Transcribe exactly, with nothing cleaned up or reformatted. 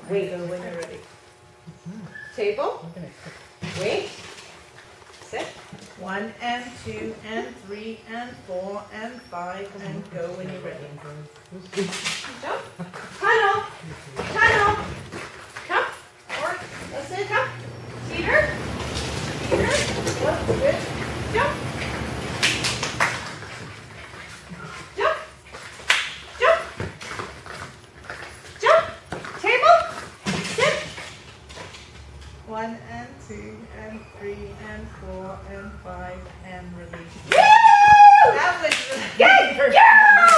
Wait. Go when you're ready. Table. Wait. Sit. One and two and three and four and five and go when you're ready. Jump. Tunnel. Tunnel. Come. Or let's say come. Teeter. Teeter. That's good. Jump. Jump. Jump. Jump. Table. Sit. One and two and three and four and five and release. Woo! That was good. Yeah.